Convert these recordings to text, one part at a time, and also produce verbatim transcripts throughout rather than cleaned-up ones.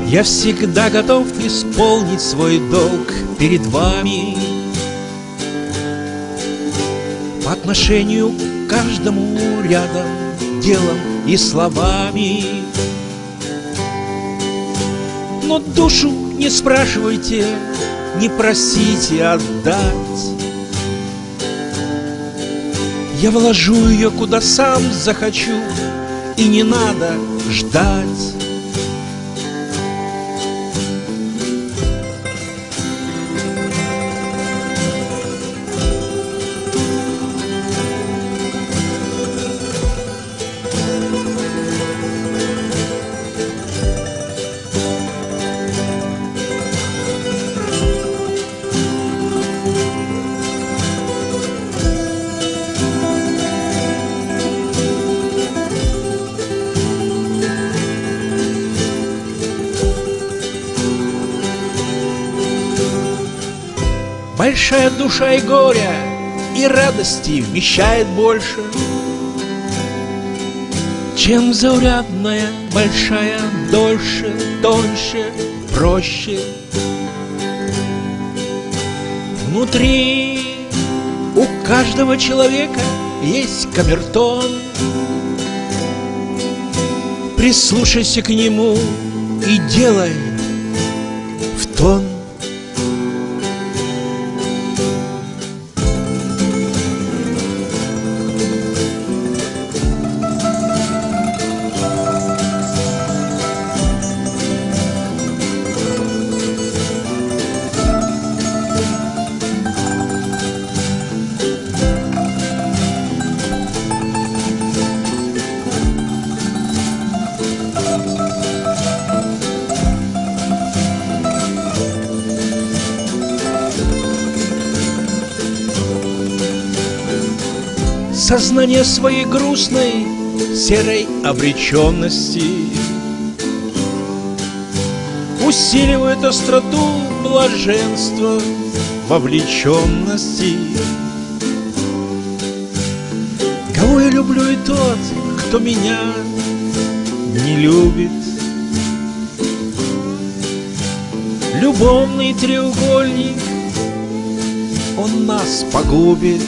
Я всегда готов исполнить свой долг перед вами по отношению к каждому рядом, делом и словами. Но душу не спрашивайте, не просите отдать. Я вложу ее куда сам захочу, и не надо ждать. Большая душа и горя, и радости вмещает больше, чем заурядная большая, дольше, тоньше, проще. Внутри у каждого человека есть камертон. Прислушайся к нему и делай в тон. Сознание своей грустной, серой обреченности усиливает остроту блаженства вовлеченности. Кого я люблю, и тот, кто меня не любит. Любовный треугольник, он нас погубит.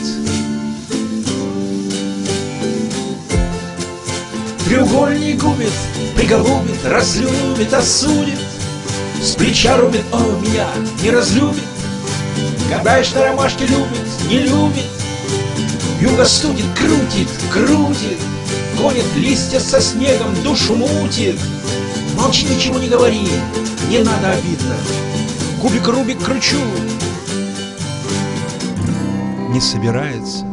Треугольник губит, приголубит, разлюбит, осудит. С плеча рубит, о, меня не разлюбит. Гадаешь, на ромашке любит, не любит. Вьюга студит, крутит, крутит. Гонит листья со снегом, душу мутит. Молчи, ничего не говори, не надо обидно. Кубик Рубик кручу. Не собирается